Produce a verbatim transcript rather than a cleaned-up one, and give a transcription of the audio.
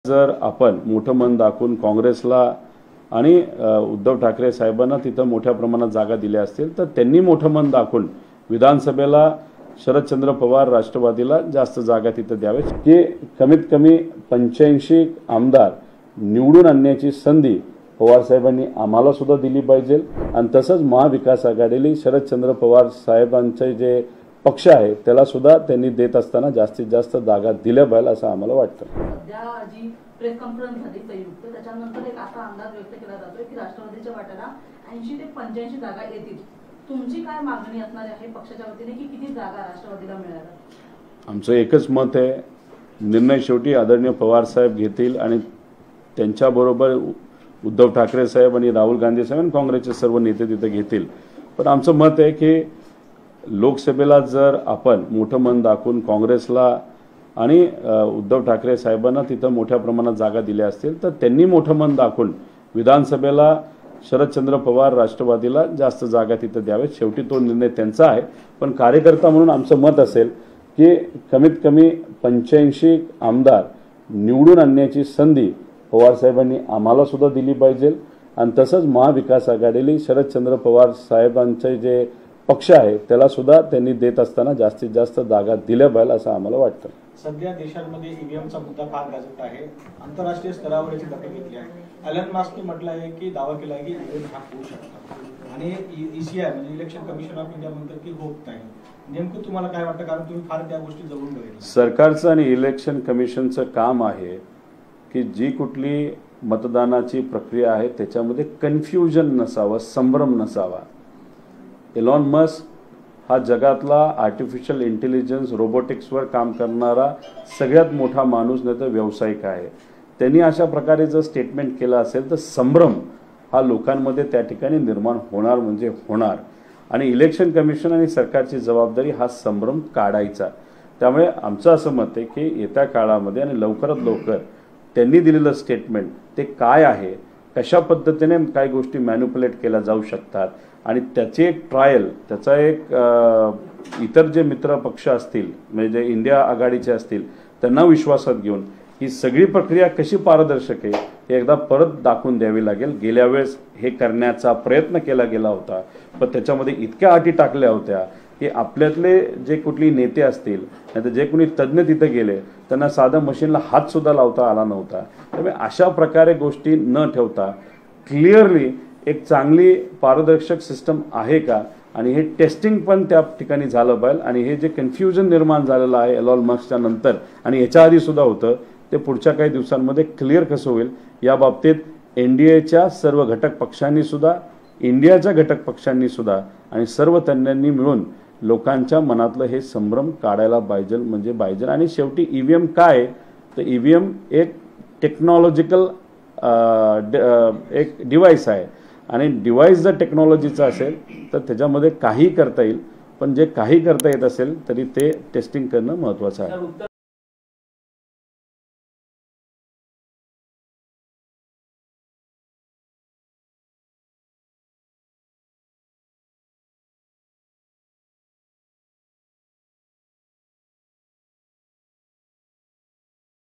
जर आपण मोठं मन दाखवून काँग्रेसला आणि उद्धव ठाकरे साहेबांना तिथं मोठ्या प्रमाणात जागा दिल्या असतील तर त्यांनी मोठं मन दाखवून विधानसभेला शरदचंद्र पवार राष्ट्रवादीला जास्त जागा तिथं द्यावेत की कमीत कमी पंच्याऐंशी आमदार निवडून आणण्याची संधी पवार साहेबांनी आम्हाला सुद्धा दिली पाहिजे आणि तसंच महाविकास आघाडीला शरदचंद्र पवार साहेबांचे जे पक्ष आहे त्याला सुद्धा त्यांनी देत असताना जास्तीत जास्त जागा दिल्या पाहिजे असं आम्हाला वाटतं। सध्या जी प्रेस कॉन्फरन्स झाली संयुक्त त्याच्यानंतर एक असा अंदाज व्यक्त केला जातोय की राष्ट्रवादीच्या वाट्याला ऐंशी ते पंच्याऐंशी जागा येतील। तुमची काय मागणी असणार आहे पक्षाच्या वतीने की किती जागा राष्ट्रवादीला मिळाव्यात? आमचं एकच मत आहे, निर्णय शेवटी आदरणीय पवार साहेब घेतील आणि त्यांच्याबरोबर उद्धव ठाकरे साहेब आणि राहुल गांधी साहेब आणि काँग्रेसचे सर्व नेते तिथे घेतील। पण आमचं मत आहे की लोकसभेला जर आपण मोठं मन दाखवून काँग्रेसला आणि उद्धव ठाकरे साहेबांना तिथं मोठ्या प्रमाणात जागा दिल्या असतील तर त्यांनी मोठं मन दाखवून विधानसभेला शरदचंद्र पवार राष्ट्रवादीला जास्त जागा तिथं द्यावेत। शेवटी तो निर्णय त्यांचा आहे, पण कार्यकर्ता म्हणून आमचं मत असेल की कमीत कमी पंच्याऐंशी आमदार निवडून आणण्याची संधी पवार साहेबांनी आम्हाला सुद्धा दिली पाहिजे आणि तसंच महाविकास आघाडीला शरदचंद्र पवार साहेबांचे जे पक्ष आहे त्याला सुद्धा त्यांनी देत असताना जास्तीत जास्त जागा दिल्या पाहिजे असं आम्हाला वाटतं। सध्या देशामध्ये ईव्हीएमचा मुद्दा फार गाजत आहे, आंतरराष्ट्रीय स्तरावर याची दखल घेतली आहे। एलन मस्कने म्हटलं आहे की दावा केला आहे की ईव्हीएम हा होऊ शकतो आणि ईसीआय म्हणजे इलेक्शन कमिशन ऑफ इंडिया म्हणतात की होत नाही। नेमकं तुम्हाला काय वाटतं, कारण तुम्ही फार त्या गोष्टी जवळून बघितल्या? सरकारचं आणि इलेक्शन कमिशनचं काम आहे की जी कुठली मतदानाची प्रक्रिया आहे त्याच्यामध्ये कन्फ्युजन नसावं, संभ्रम नसावा। एलॉन मस्क हा जगातला आर्टिफिशियल इंटेलिजन्स रोबोटिक्सवर काम करणारा सगळ्यात मोठा माणूस नाही तर व्यावसायिक आहे। त्यांनी अशा प्रकारे जर स्टेटमेंट केलं असेल तर संभ्रम हा लोकांमध्ये त्या ठिकाणी निर्माण होणार म्हणजे होणार आणि इलेक्शन कमिशन आणि सरकारची जबाबदारी हा संभ्रम काढायचा। त्यामुळे आमचं असं मत आहे की येत्या काळामध्ये आणि लवकरात लवकर त्यांनी दिलेलं स्टेटमेंट ते काय आहे, कशा पद्धतीने काही गोष्टी मॅन्युप्युलेट केल्या जाऊ शकतात आणि त्याचे एक ट्रायल, त्याचा एक इतर जे मित्र पक्ष असतील म्हणजे जे इंडिया आघाडीचे असतील त्यांना विश्वासात घेऊन ही सगळी प्रक्रिया कशी पारदर्शक आहे हे एकदा परत दाखवून द्यावी लागेल। गेल्या वेळेस हे करण्याचा प्रयत्न केला गेला होता पण त्याच्यामध्ये इतक्या अटी टाकल्या होत्या की आपल्यातले जे कुठली नेते असतील नाही तर जे कोणी तज्ज्ञ तिथे गेले त्यांना साधं मशीनला हात सुद्धा लावता आला नव्हता। त्यामुळे अशा प्रकारे गोष्टी न ठेवता क्लिअरली एक चांगली पारदर्शक सिस्टम आहे का आणि हे टेस्टिंग पण त्या ठिकाणी झालं पाहिजे आणि हे जे कन्फ्युजन निर्माण झालेलं आहे एलॉन मस्कच्या नंतर आणि याच्या आधी सुद्धा होतं ते पुढच्या काही दिवसांमध्ये क्लिअर कसं होईल या बाबतीत एनडीएच्या सर्व घटक पक्षांनी सुद्धा, इंडियाच्या घटक पक्षांनी सुद्धा आणि सर्व तज्ञांनी मिळून लोकांच्या मनातलं हे संभ्रम काढायला पाहिजे म्हणजे पाहिजे। आणि शेवटी ईव्हीएम काय तर ईव्हीएम एक टेक्नॉलॉजिकल एक डिव्हाइस आहे आणि डिव्हाइस जर टेक्नॉलॉजीचा असेल तर त्याच्यामध्ये काही करता येईल, पण जे काही करता येत असेल तरी ते टेस्टिंग करणं महत्त्वाचं आहे।